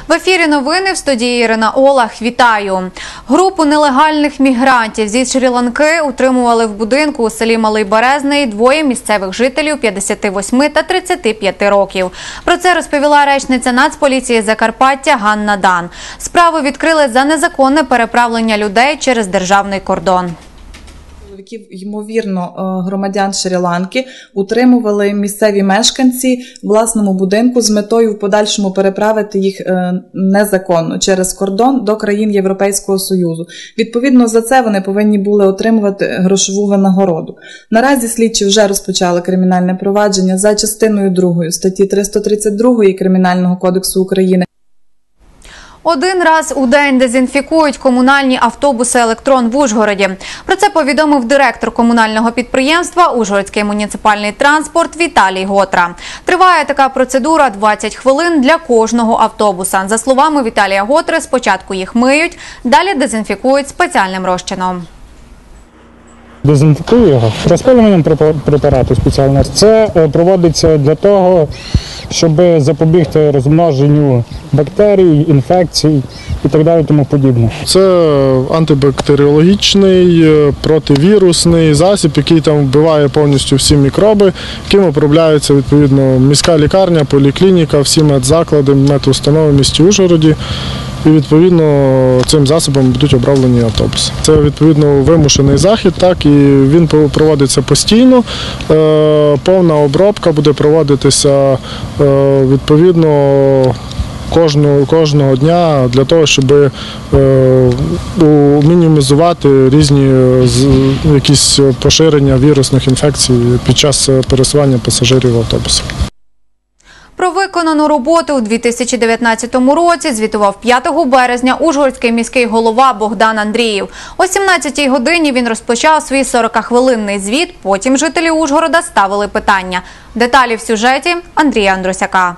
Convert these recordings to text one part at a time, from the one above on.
В ефірі новини, в студії Ірина Олах. Вітаю! Групу нелегальних мігрантів зі Шрі-Ланки утримували в будинку у селі Малий Березний двоє місцевих жителів 58 та 35 років. Про це розповіла речниця Нацполіції Закарпаття Ганна Дан. Справу відкрили за незаконне переправлення людей через державний кордон. Ймовірно, громадян Шрі-Ланки утримували місцеві мешканці в власному будинку з метою в подальшому переправити їх незаконно через кордон до країн Європейського Союзу. Відповідно, за це вони повинні були отримувати грошову винагороду. Наразі слідчі вже розпочали кримінальне провадження за частиною 2 статті 332 Кримінального кодексу України. Один раз у день дезінфікують комунальні автобуси «Електрон» в Ужгороді. Про це повідомив директор комунального підприємства «Ужгородський муніципальний транспорт» Віталій Готра. Триває така процедура 20 хвилин для кожного автобуса. За словами Віталія Готри, спочатку їх миють, далі дезінфікують спеціальним розчином. Дезінфікую його розпиленням препарату спеціального. Це проводиться для того, щоб запобігти розмноженню бактерій, інфекцій і так далі тому подібне. Це антибактеріологічний, противірусний засіб, який там вбиває повністю всі мікроби, яким обробляється відповідно міська лікарня, поліклініка, всі медзаклади, медустанови в місті Ужгороді. І відповідно цим засобом будуть оброблені автобуси. Це відповідно вимушений захід, так, і він проводиться постійно. Повна обробка буде проводитися відповідно кожного дня для того, щоб мінімізувати різні якісь поширення вірусних інфекцій під час пересування пасажирів в автобусах. Про виконану роботу у 2019 році звітував 5 березня ужгородський міський голова Богдан Андріїв. О 17-й годині він розпочав свій 40-хвилинний звіт, потім жителі Ужгорода ставили питання. Деталі в сюжеті Андрія Андрусяка.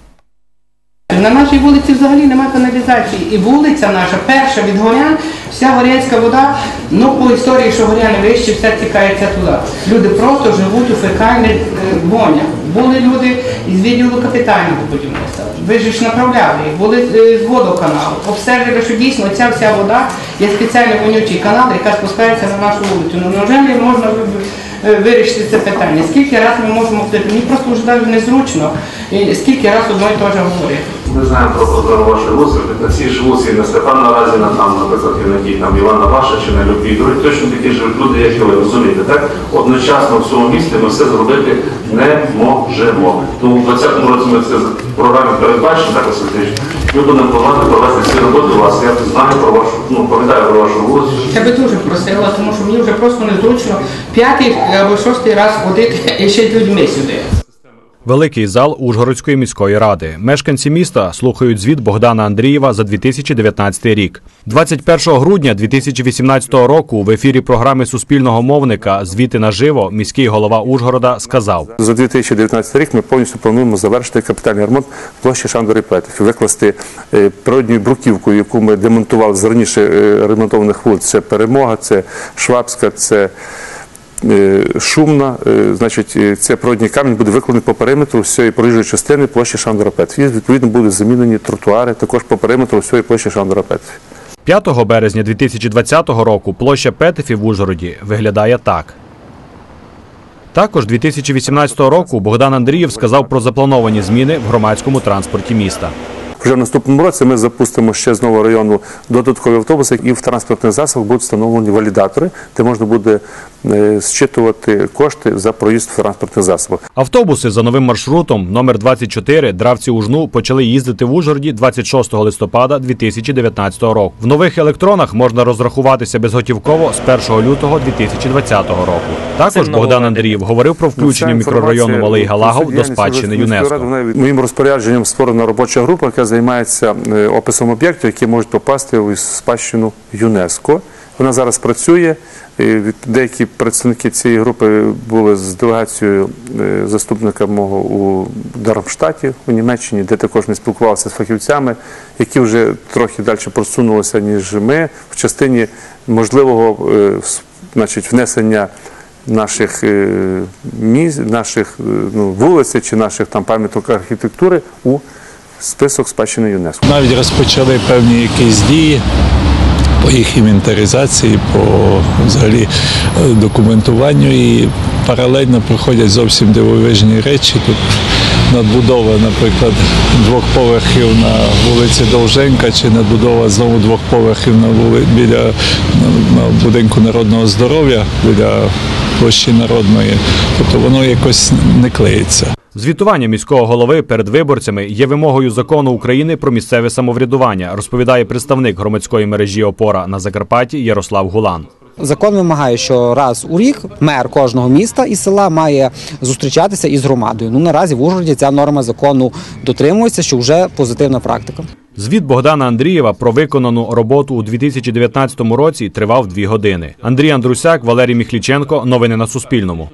На нашій вулиці взагалі немає каналізації. І вулиця наша, перша від Горян, вся горянська вода, по історії, що Горяни вище, вся тікається туди. Люди просто живуть у фекальних вонях. Були люди із відділу капітального будівництва. Ви ж направляли їх, були з водоканалу. Обстежили, що дійсно ця вся вода є спеціальний вонючий канал, яка спускається на нашу вулицю. Невже не можна вирішити це питання? Скільки разів ми можемо, мені просто вже навіть незручно, скільки разів одно і те ж говорити. Ми знаємо про проблему вашої вулиці, на цій ж вулиці на Степана Разіна, там, наприклад, там Івана Ваша чи на Любій, другі точно такі живуть люди, як і ви, розумієте, так? Одночасно в цьому місті ми все зробити не можемо. Тому в 2020 році ми це в програмі передбачимо, так, Василь, ми будемо планувати провести всі роботи у вас. Я знаю про вашу, пам'ятаю про вашу вулицю. Я би дуже просила, тому що мені вже просто незручно 5-й або 6-й раз ходити і ще й людьми сюди. Великий зал Ужгородської міської ради. Мешканці міста слухають звіт Богдана Андрієва за 2019 рік. 21 грудня 2018 року в ефірі програми Суспільного мовника «Звіти наживо» міський голова Ужгорода сказав: За 2019 рік ми повністю плануємо завершити капітальний ремонт площі Шандори Петефів, викласти природню бруківку, яку ми демонтували з раніше ремонтованих вулиць. Це Перемога, це Швабська, це Шумна, значить, це природній камінь буде викладений по периметру всієї проїжджої частини площі Шандора Петефів. І, відповідно, будуть замінені тротуари також по периметру всієї площі Шандора Петефів. 5 березня 2020 року площа Петефів в Ужгороді виглядає так. Також 2018 року Богдан Андрієв сказав про заплановані зміни в громадському транспорті міста. Вже в наступному році ми запустимо ще з нового району додаткові автобуси, і в транспортних засобах будуть встановлені валідатори, де можна буде зчитувати кошти за проїзд в транспортних засобах. Автобуси за новим маршрутом номер 24 Дравці-Ужну почали їздити в Ужгороді 26 листопада 2019 року. В нових електронах можна розрахуватися безготівково з 1 лютого 2020 року. Також Богдан Андрієв говорив про включення мікрорайону Малий Галагов до спадщини ЮНЕСКО. Моїм розпорядженням створена робоча група, яка займається описом об'єктів, які можуть попасти у спадщину ЮНЕСКО. Вона зараз працює. Деякі представники цієї групи були з делегацією заступника мого у Дармштаті, у Німеччині, де також ми спілкувалися з фахівцями, які вже трохи далі просунулися, ніж ми, в частині можливого внесення наших місць, наших вулиць чи наших пам'яток архітектури у список спадщини ЮНЕСКО. Навіть розпочали певні якісь дії по їх інвентаризації, по взагалі документуванню, і паралельно проходять зовсім дивовижні речі. Тут надбудова, наприклад, 2 поверхів на вулиці Довженка, чи надбудова знову 2 поверхів біля будинку народного здоров'я, біля площі Народної. Тобто воно якось не клеїться. Звітування міського голови перед виборцями є вимогою закону України про місцеве самоврядування, розповідає представник громадської мережі «Опора» на Закарпатті Ярослав Гулан. Закон вимагає, що раз у рік мер кожного міста і села має зустрічатися із громадою. Наразі в Ужгороді ця норма закону дотримується, що вже позитивна практика. Звіт Богдана Андрієва про виконану роботу у 2019 році тривав 2 години. Андрій Андрусяк, Валерій Міхліченко. Новини на Суспільному.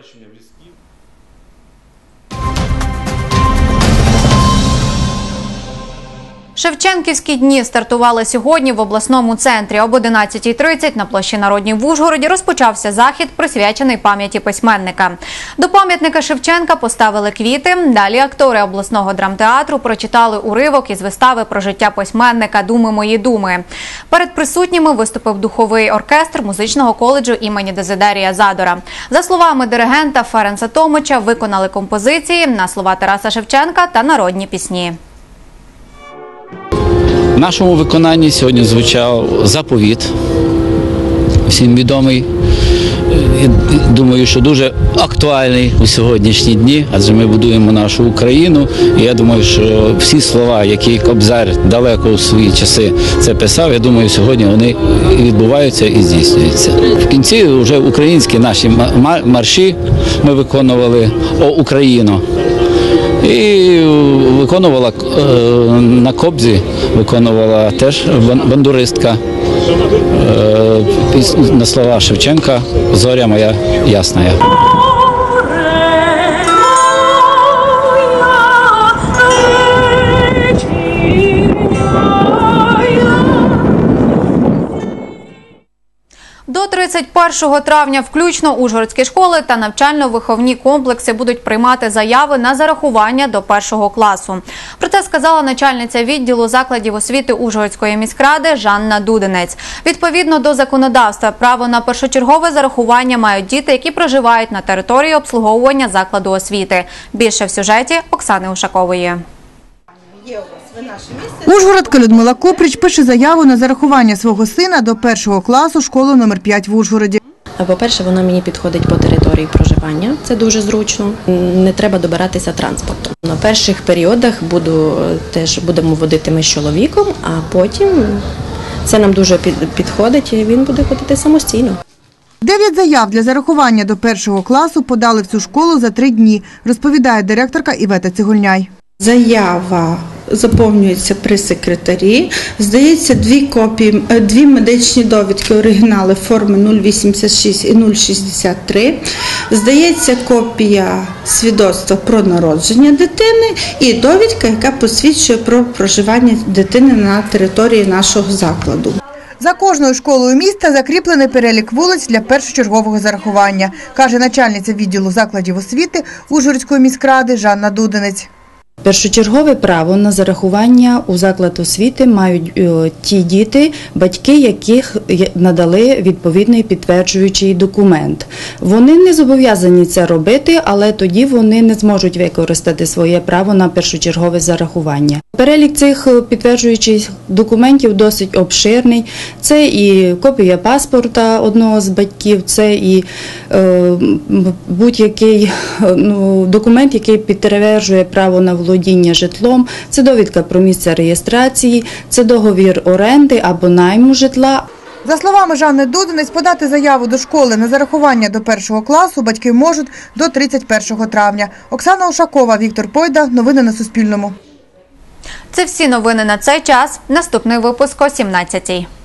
Шевченківські дні стартували сьогодні в обласному центрі. Об 11:30 на площі Народній в Ужгороді розпочався захід, присвячений пам'яті письменника. До пам'ятника Шевченка поставили квіти. Далі актори обласного драмтеатру прочитали уривок із вистави про життя письменника «Думи мої думи». Перед присутніми виступив духовий оркестр музичного коледжу імені Дезидерія Задора. За словами диригента Ференца Томича, виконали композиції на слова Тараса Шевченка та народні пісні. В нашому виконанні сьогодні звучав заповіт, всім відомий. Думаю, що дуже актуальний у сьогоднішні дні, адже ми будуємо нашу Україну. І я думаю, що всі слова, які Кобзар далеко у свої часи це писав, я думаю, сьогодні вони відбуваються і здійснюються. В кінці вже українські наші марші ми виконували «О Україно». І виконувала на кобзі, виконувала теж бандуристка на слова Шевченка «Зоря моя ясна». До 31 травня включно ужгородські школи та навчально-виховні комплекси будуть приймати заяви на зарахування до 1 класу. Про це сказала начальниця відділу закладів освіти Ужгородської міськради Жанна Дудинець. Відповідно до законодавства, право на першочергове зарахування мають діти, які проживають на території обслуговування закладу освіти. Більше в сюжеті Оксани Ушакової. Ужгородка Людмила Копріч пише заяву на зарахування свого сина до 1 класу школи номер 5 в Ужгороді. По-перше, вона мені підходить по території проживання, це дуже зручно, не треба добиратися транспортом. На перших періодах будемо водити ми з чоловіком, а потім це нам дуже підходить і він буде ходити самостійно. 9 заяв для зарахування до 1 класу подали в цю школу за 3 дні, розповідає директорка Івета Цегольняй. Заява заповнюється при секретарі, здається 2 медичні довідки, оригінали форми 086 і 063, здається копія свідоцтва про народження дитини і довідка, яка посвідчує про проживання дитини на території нашого закладу. За кожною школою міста закріплений перелік вулиць для першочергового зарахування, каже начальниця відділу закладів освіти Ужгородської міськради Жанна Дудинець. Першочергове право на зарахування у заклад освіти мають ті діти, батьки яких надали відповідний підтверджуючий документ. Вони не зобов'язані це робити, але тоді вони не зможуть використати своє право на першочергове зарахування. Перелік цих підтверджуючих документів досить обширний. Це і копія паспорта одного з батьків, це і будь-який документ, який підтверджує право на володіння житлом, це довідка про місце реєстрації, це договір оренди або найму житла. За словами Жанни Дудинець, подати заяву до школи на зарахування до 1 класу батьки можуть до 31 травня. Оксана Ушакова, Віктор Пойда. Новини на Суспільному. Це всі новини на цей час. Наступний випуск о 17-й.